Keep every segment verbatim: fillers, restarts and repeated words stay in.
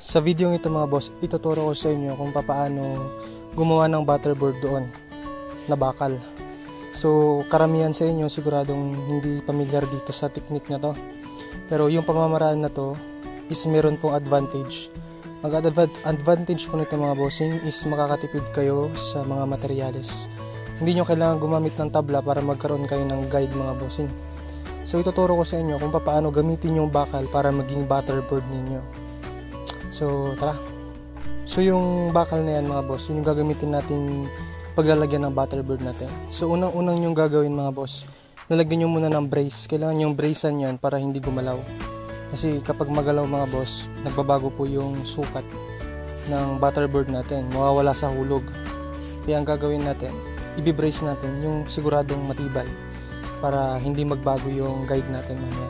Sa video ito mga boss, ituturo ko sa inyo kung paano gumawa ng butterboard doon na bakal. So karamihan sa inyo siguradong hindi pamilyar dito sa technique na to. Pero yung pamamaraan na to is meron pong advantage. Ang advantage po nito mga bossing is makakatipid kayo sa mga materyales. Hindi nyo kailangan gumamit ng tabla para magkaroon kayo ng guide mga bossing. So ituturo ko sa inyo kung paano gamitin yung bakal para maging butterboard ninyo. So tara. So yung bakal na yan mga boss, yun yung gagamitin natin paglalagyan ng butterboard natin. So unang-unang yung gagawin mga boss, nalagyan nyo muna ng brace. Kailangan yung bracean yan para hindi gumalaw. Kasi kapag magalaw mga boss, nagbabago po yung sukat ng butterboard natin. Mawawala sa hulog. Kaya ang gagawin natin, i-brace natin yung siguradong matibay para hindi magbago yung guide natin mamaya.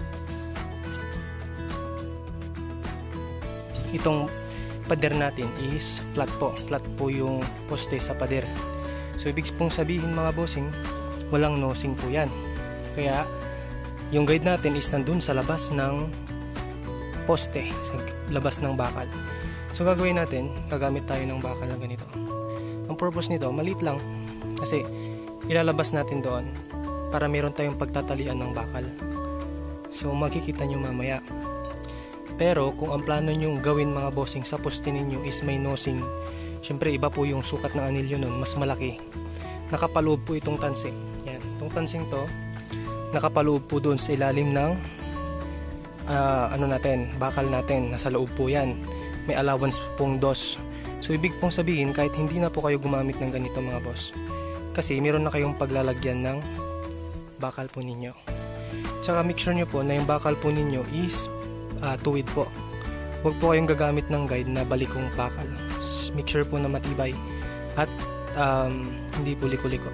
Itong pader natin is flat po. Flat po yung poste sa pader. So ibig pong sabihin mga bossing, walang nosing po yan. Kaya yung guide natin is nandun sa labas ng poste, sa labas ng bakal. So gagawin natin, gagamit tayo ng bakal na ganito. Ang purpose nito, maliit lang. Kasi ilalabas natin doon para meron tayong pagtatalian ng bakal. So makikita nyo mamaya. Pero kung ang plano nyo gawin mga bossing sa poste ninyo is may nosing, syempre iba po yung sukat ng anilyo nun, mas malaki. Nakapaloob po itong tansing. Yan, itong tansing to, nakapaloob po doon sa ilalim ng uh, ano natin, bakal natin, nasa loob po yan. May allowance pong dos. So ibig pong sabihin, kahit hindi na po kayo gumamit ng ganito mga boss, kasi meron na kayong paglalagyan ng bakal po ninyo. Tsaka make sure nyo po na yung bakal po ninyo is Uh, tuwid po. Huwag po kayong gagamit ng guide na balikong bakal. Make sure po na matibay at um, hindi po liko-liko.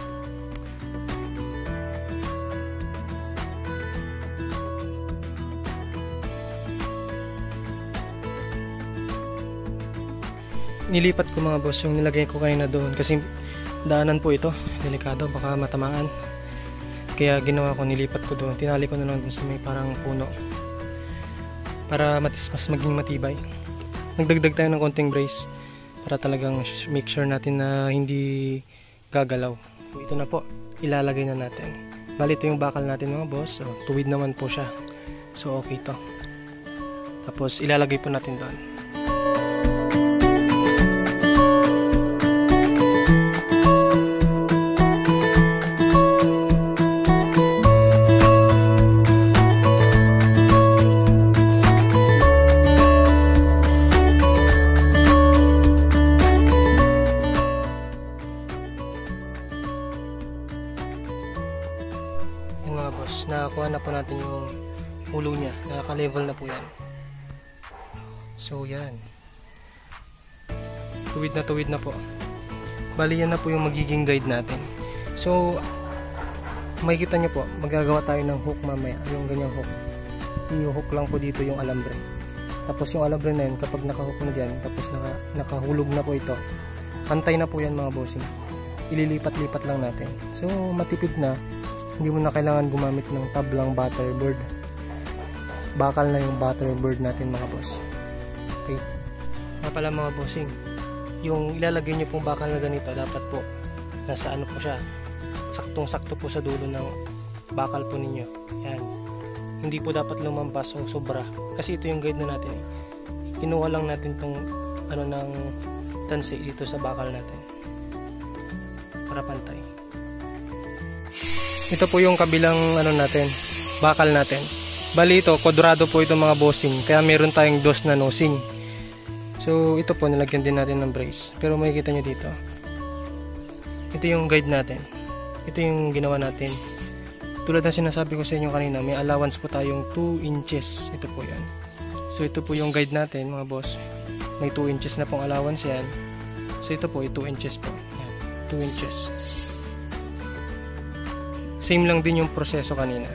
Nilipat ko mga boss yung nilagay ko kanina doon kasi daanan po ito. Delikado, baka matamaan. Kaya ginawa ko, nilipat ko doon. Tinali ko na lang doon sa may parang puno para matis, mas maging matibay. Nagdagdag tayo ng konting brace para talagang make sure natin na hindi gagalaw. So, ito na po, ilalagay na natin. Bali ito yung bakal natin mga boss. So, tuwid naman po siya. So okay to. Tapos ilalagay po natin doon. Nakakuha na po natin yung ulo niya, nakaka-level na po yan. So yan, tuwid na tuwid na po. Bali yan na po yung magiging guide natin. So makikita nyo po, magagawa tayo ng hook mamaya, yung ganyang hook. I-hook lang po dito yung alambre. Tapos yung alambre na yun, kapag nakahook na dyan, tapos naka, nakahulog na po ito, pantay na po yan mga bossing. Ililipat-lipat lang natin. So matipid na. Hindi mo na kailangan gumamit ng tablang butterboard. Bakal na yung butterboard natin mga boss. Okay. Nga pala mga bossing, yung ilalagay nyo pong bakal na ganito, dapat po nasa ano po siya, saktong sakto po sa dulo ng bakal po ninyo. Yan. Hindi po dapat lumampas o sobra. Kasi ito yung guide na natin. Eh. Kinuha lang natin tong ano ng tansi dito sa bakal natin. Para pantay. Ito po yung kabilang ano natin, bakal natin. Bali ito, kwadrado po ito mga bossing, kaya meron tayong dos na nosing. So ito po, nilagyan din natin ng brace. Pero makikita nyo dito, ito yung guide natin. Ito yung ginawa natin. Tulad ng sinasabi ko sa inyo kanina, may allowance po tayong two inches. Ito po yan. So ito po yung guide natin mga boss. May two inches na pong allowance yan. So ito po, two inches po. Yan, two inches. Same lang din yung proseso kanina.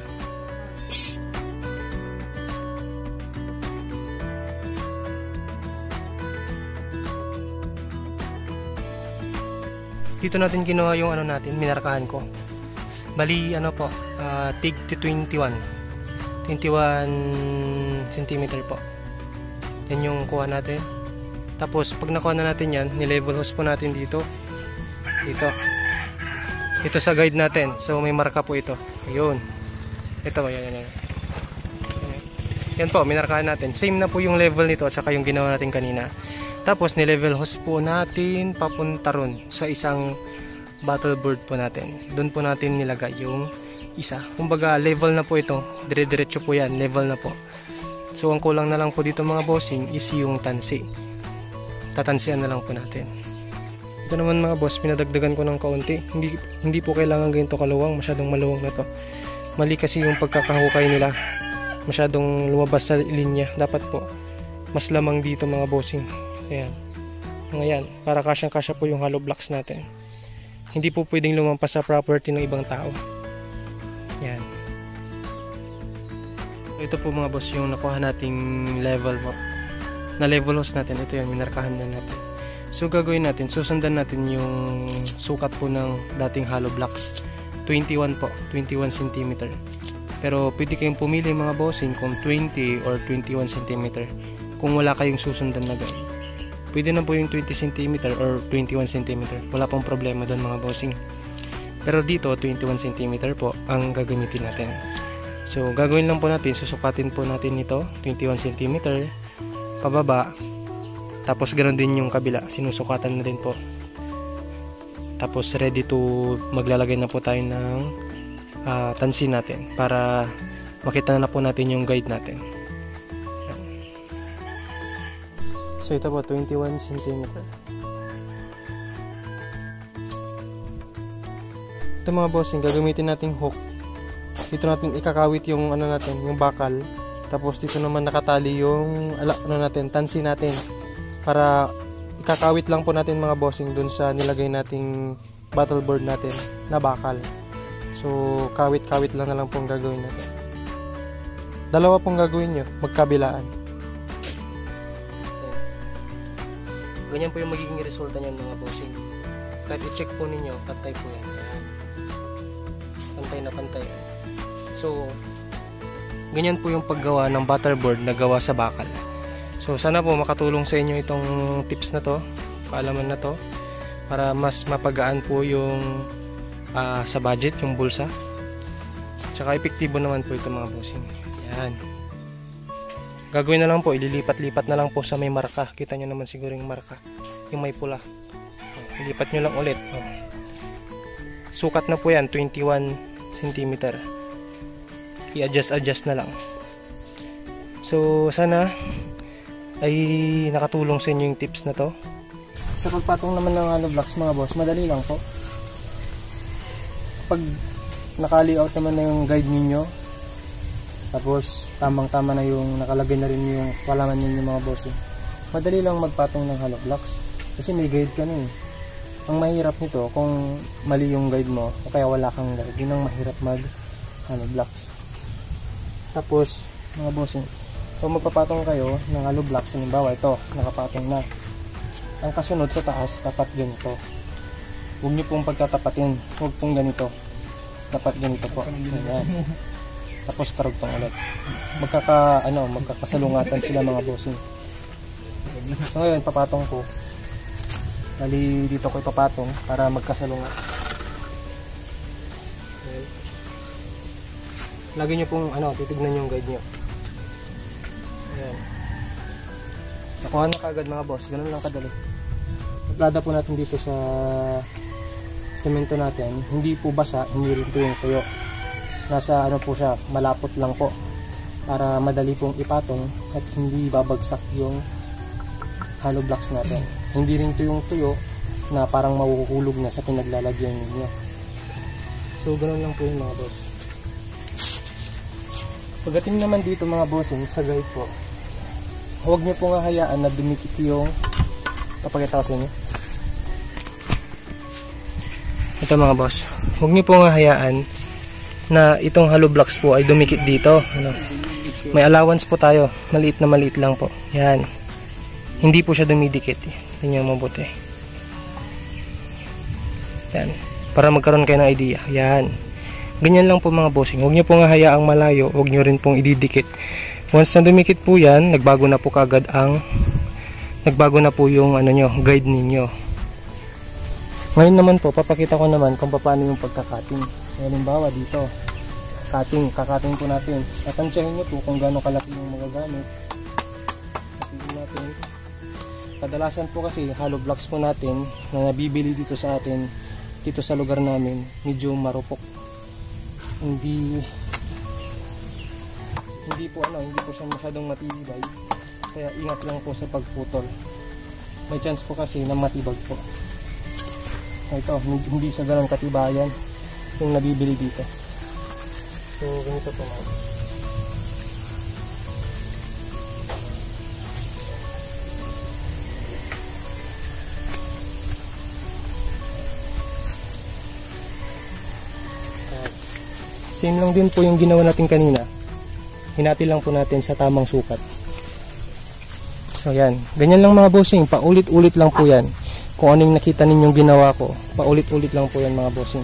Dito natin ginawa yung ano natin, minarkahan ko. Bali ano po, uh, tig twenty-one. twenty-one centimeter po. Yan yung kuha natin. Tapos pag nakuha na natin yan, ni-level hose po natin dito. Dito. Ito sa guide natin. So may marka po ito. Ayun. Ito ba, yan, yan, yan. Yan po, minarkahan natin. Same na po yung level nito at saka yung ginawa natin kanina. Tapos ni-level hose po natin papunta ron sa isang battle board po natin. Doon po natin nilagay yung isa. Kumbaga level na po ito. Dire-diretso po yan. Level na po. So ang kulang na lang po dito mga bossing is yung tansi. Tatansian na lang po natin. Ito naman mga boss, pinadagdagan ko ng kaunti. Hindi, hindi po kailangan ganito kaluwang. Masyadong maluwang na to. Mali kasi yung pagkakahukay nila. Masyadong lumabas sa linya. Dapat po mas lamang dito mga bossing. Ayan. Ngayon, para kasyang-kasya po yung hollow blocks natin. Hindi po pwedeng lumampas sa property ng ibang tao. Ayan. Ito po mga boss yung nakuha nating level po. Na level hose natin. Ito yan, minarkahan na natin. So gagawin natin, susundan natin yung sukat po ng dating hollow blocks. twenty-one po, twenty-one centimeter. Pero pwede kayong pumili mga bossing kung twenty or twenty-one centimeter. Kung wala kayong susundan na guide. Pwede na po yung twenty centimeter or twenty-one centimeter. Wala pong problema doon mga bossing. Pero dito, twenty-one centimeter po ang gagamitin natin. So gagawin lang po natin, susukatin po natin ito, twenty-one centimeter, pababa. Tapos ganoon din yung kabila, sinusukatan na din po. Tapos ready to maglalagay na po tayo ng uh, tansi natin para makita na po natin yung guide natin. So ito po, twenty-one centimeter. Ito mga bossing, gagamitin nating hook. Dito natin ikakawit yung ano natin, yung bakal. Tapos dito naman nakatali yung ala, ano natin, tansi natin. Para ikakawit lang po natin mga bossing dun sa nilagay nating battle board natin na bakal. So kawit-kawit lang na lang pong gagawin natin. Dalawa pong gagawin nyo, magkabilaan. Ganyan po yung magiging resulta niyan mga bossing. Kahit i-check po ninyo, pantay po yan. Ayan. Pantay na pantay. So, ganyan po yung paggawa ng butterboard na gawa sa bakal. So, sana po makatulong sa inyo itong tips na to, kaalaman na to, para mas mapagaan po yung uh, sa budget, yung bulsa. Tsaka epektibo naman po ito mga bossing. Ayan. Gagawin na lang po, ililipat-lipat na lang po sa may marka. Kita nyo naman siguro yung marka, yung may pula. Ilipat nyo lang ulit. Sukat na po yan, twenty-one centimeter. I-adjust-adjust na lang. So, sana ay nakatulong sa inyo yung tips na to. Sa pagpatong naman ng hollow blocks mga boss, madali lang po. Pag naka-layout naman na yung guide ninyo, tapos tamang-tama na yung nakalagay na rin yung palaman ninyo mga boss, eh, madali lang magpatong ng hollow blocks. Kasi may guide ka na eh. Ang mahirap nito, kung mali yung guide mo, o kaya wala kang guide, yun ang mahirap mag hollow blocks. Tapos, mga bossing, kung magpapatong kayo ng hollow blocks, halimbawa ito, nakapatong na. Ang kasunod sa taas, dapat ganito. Huwag nyo pong pagtatapatin, huwag pong ganito. Dapat ganito po. Ayan. Tapos karugtong ulit. Magkaka, ano, magkakasalungatan sila mga bossing. So ngayon, papatong ko. Bali, dito ko ipapatong para magkasalungat. Ayan. Lagi nyo pong ano, titignan yung guide nyo. Ayan. Nakuha na kagad mga boss. Ganun lang kadali. Plada po natin dito sa semento natin. Hindi po basa, hindi rin ito yung tuyo. Nasa ano po siya, malapot lang po. Para madali pong ipatong at hindi babagsak yung hollow blocks natin. Hindi rin ito yung tuyo na parang mahuhulog na sa pinaglalagyan ninyo. So ganun lang po yung mga boss. Pagdating naman dito mga bossing sa guide po, huwag nyo pong hayaan na dumikit yung, papakita ko sa inyo. Ito mga boss, huwag nyo pong hayaan na itong hollow blocks po ay dumikit dito. Ano? May allowance po tayo, maliit na maliit lang po. Yan, hindi po siya dumidikit. Tingnan nyo mabuti. Yan, para magkaroon kayo ng idea. Yan, ganyan lang po mga bossing. Huwag nyo pong hayaang malayo, huwag nyo rin pong ididikit. Once na dumikit po yan, nagbago na po kagad ang nagbago na po yung ano nyo, guide ninyo. Ngayon naman po, papakita ko naman kung paano yung pagkakating. So halimbawa dito, cutting, kakating po natin. Tatansyahin nyo po kung gaano kalaki yung magagamit. Katingin natin. Kadalasan po kasi hollow blocks po natin na nabibili dito sa atin, dito sa lugar namin, medyo marupok. Hindi hindi po ano, hindi po siya masyadong matibay. Kaya ingat lang po sa pagputol. May chance po kasi na matibag po. Ito, hindi sa ganun katibayan yung nabibili dito. So, ganito po mga. Same lang din po yung ginawa natin kanina. Hinati lang po natin sa tamang sukat. So yan, ganyan lang mga bossing, paulit-ulit lang po yan. Kung anong nakita ninyong ginawa ko, paulit-ulit lang po yan mga bossing.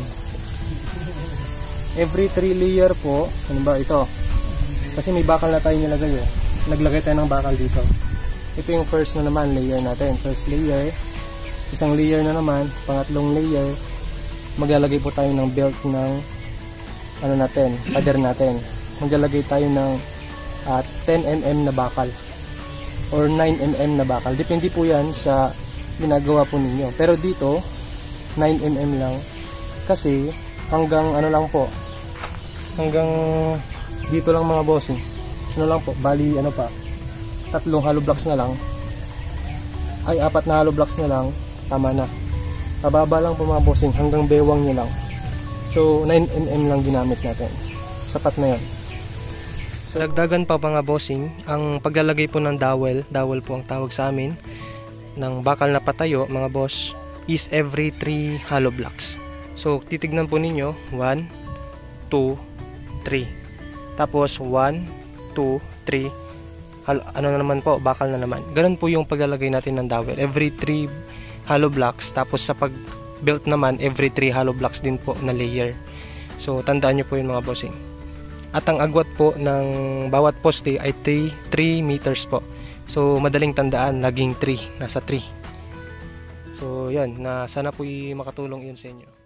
Every three layer po, ano ba ito? Kasi may bakal na tayo nilagay eh. Naglagay tayo ng bakal dito. Ito yung first na naman layer natin. First layer, isang layer na naman, pangatlong layer, maglalagay po tayo ng belt ng ano natin, pader natin. Maglalagay tayo ng uh, ten millimeter na bakal or nine millimeter na bakal. Depende po yan sa ginagawa po ninyo. Pero dito, nine millimeter lang. Kasi hanggang ano lang po, hanggang dito lang mga bossing. Ano lang po, bali ano pa, tatlong hollow blocks na lang. Ay, apat na hollow blocks na lang, tama na. Kababa lang po mga bossing, hanggang bewang nyo lang. So, nine millimeter lang ginamit natin. Sapat na yan. So, dagdagan pa mga bossing, ang paglalagay po ng dowel, dowel po ang tawag sa amin, ng bakal na patayo mga boss, is every three hollow blocks. So, titignan po ninyo, one, two, three. Tapos, one, two, three. Ano na naman po, bakal na naman. Ganun po yung paglalagay natin ng dowel. Every three hollow blocks. Tapos, sa pag-built naman, every three hollow blocks din po na layer. So, tandaan nyo po yun mga bossing. At ang agwat po ng bawat poste ay three meters po. So, madaling tandaan, laging three. Nasa three. So, yan. Na, sana po makatulong yun sa inyo.